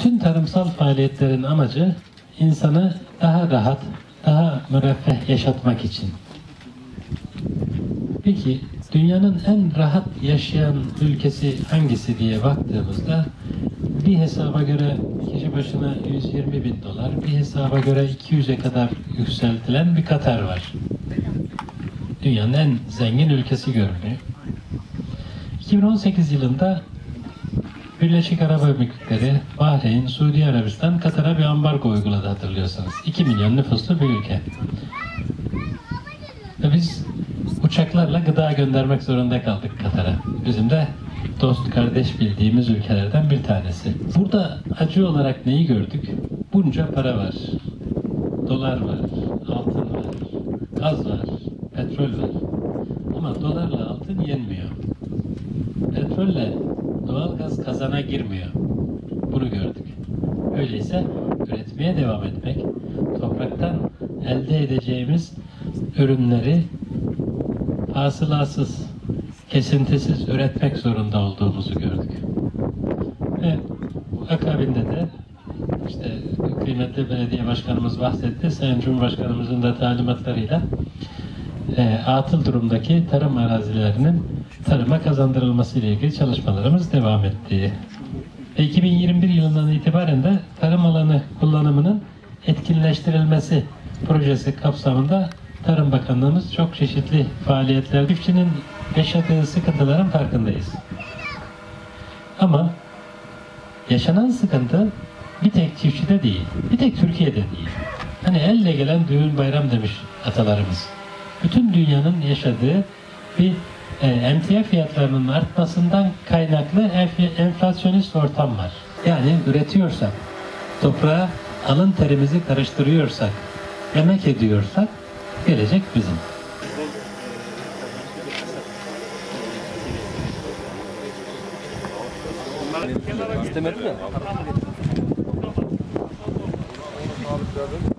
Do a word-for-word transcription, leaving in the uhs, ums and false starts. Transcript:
Bütün tarımsal faaliyetlerin amacı insanı daha rahat, daha müreffeh yaşatmak için. Peki dünyanın en rahat yaşayan ülkesi hangisi diye baktığımızda bir hesaba göre kişi başına yüz yirmi bin dolar, bir hesaba göre iki yüze kadar yükseltilen bir Katar var. Dünyanın en zengin ülkesi görünüyor. iki bin on sekiz yılında Birleşik Arap Emirlikleri, Bahreyn, Suudi Arabistan Katar'a bir ambargo uyguladı, hatırlıyorsanız. iki milyon nüfuslu bir ülke. Ve biz uçaklarla gıda göndermek zorunda kaldık Katar'a. Bizim de dost, kardeş bildiğimiz ülkelerden bir tanesi. Burada acı olarak neyi gördük? Bunca para var. Dolar var, altın var, gaz var, petrol var. Ama dolarla altın yenmiyor. Petrolle doğalgaz kazana girmiyor. Bunu gördük. Öyleyse üretmeye devam etmek, topraktan elde edeceğimiz ürünleri hasılasız, kesintisiz üretmek zorunda olduğumuzu gördük. Ve akabinde de işte kıymetli belediye başkanımız bahsetti, Sayın Cumhurbaşkanımızın da talimatlarıyla e, atıl durumdaki tarım arazilerinin tarıma kazandırılması ile ilgili çalışmalarımız devam etti. Ve iki bin yirmi bir yılından itibaren de tarım alanı kullanımının etkinleştirilmesi projesi kapsamında Tarım Bakanlığımız çok çeşitli faaliyetler, çiftçinin yaşadığı sıkıntıların farkındayız. Ama yaşanan sıkıntı bir tek çiftçide değil, bir tek Türkiye'de değil. Hani elle gelen düğün bayram demiş atalarımız. Bütün dünyanın yaşadığı bir e, emtia fiyatlarının artmasından kaynaklı enflasyonist ortam var. Yani üretiyorsak, toprağa alın terimizi karıştırıyorsak, emek ediyorsak gelecek bizim. İstemedi de.